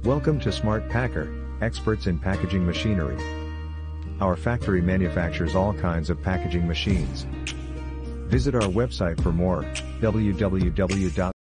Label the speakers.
Speaker 1: Welcome to Smart Packer, experts in packaging machinery. Our factory manufactures all kinds of packaging machines. Visit our website for more, www.smart-packer.com.